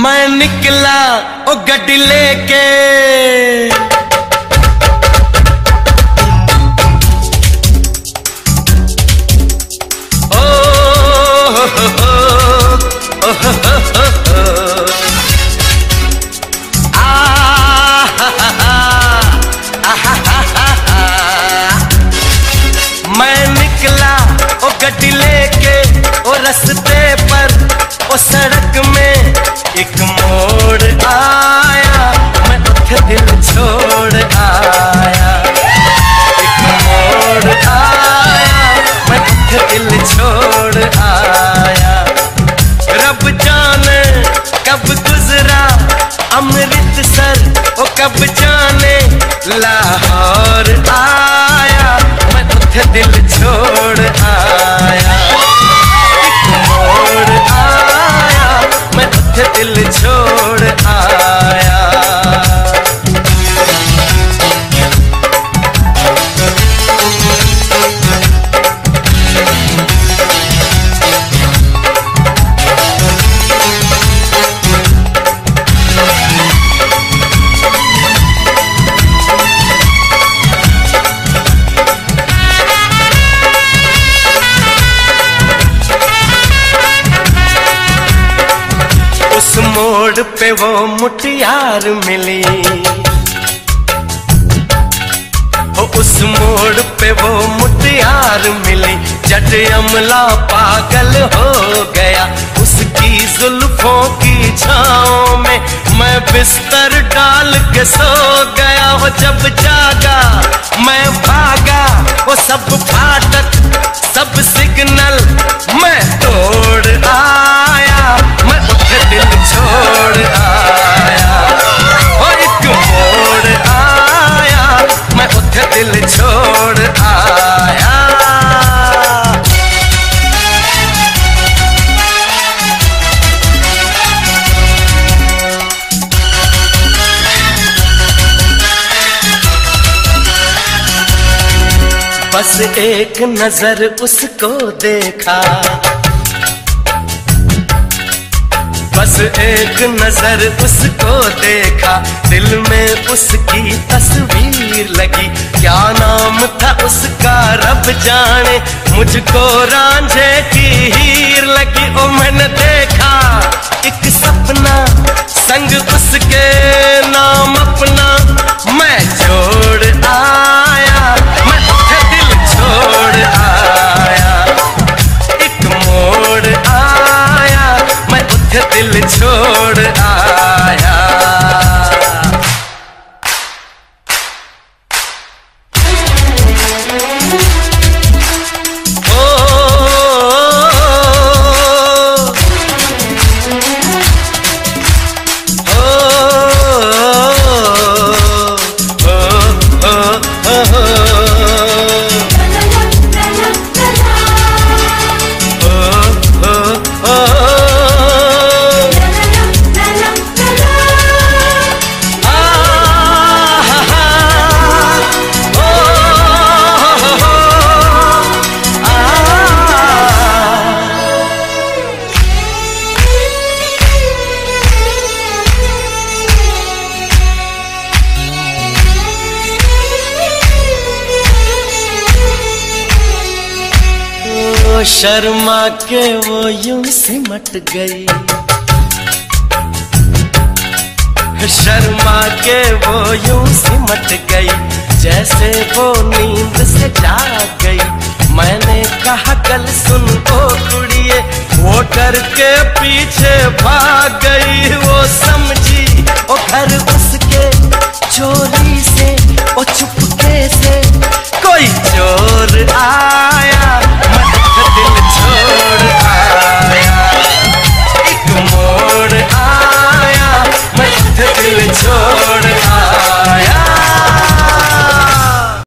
मैं निकला ओ गड्डी लेके, मैं निकला ओ गड्डी लेके, ओ रस्ते पर ओ सड़क में एक मोड़ आया, मैं उठे दिल छोड़ आया। एक मोड़ आया, मैं उठे दिल छोड़ आया। रब जाने कब गुजरा अमृतसर, ओ कब जाने लाहौर आया, मैं उठे दिल छोड़ आया। एक मोड़ आया, मैं उठे दिल छोड़ आया। उस मोड़ पे वो मुटियार मिली, उस मोड़ पे वो मुटियार मिली। जट अमला पागल हो गया उसकी जुल्फों की छाँव में, मैं बिस्तर डाल के सो गया। हो जब जागा मैं भागा, वो सब फाटक सब सिग्नल मैं तोड़ आया, मैं उठे दिल छोड़ आया। और एक मोड़ आया, मैं उठे दिल छोड़ आया। बस एक नजर उसको देखा, बस एक नजर उसको देखा, दिल में उसकी तस्वीर लगी। क्या नाम था उसका रब जाने, मुझको रांझे की हीर लगी। ओ मैंने देखा एक सपना संग उसके नाम अपना मैं जोड़ आया, मैं उठे दिल छोड़ आया। एक मोड़ आया, मैं उठे दिल छोड़ आया। शर्मा के वो यूं सिमट गई, शर्मा के वो यूं सिमट गई, जैसे वो नींद से जाग गई। मैंने कहा कल सुन ओ कुड़िए, वो डर के पीछे भाग गई। वो समझी ओ घर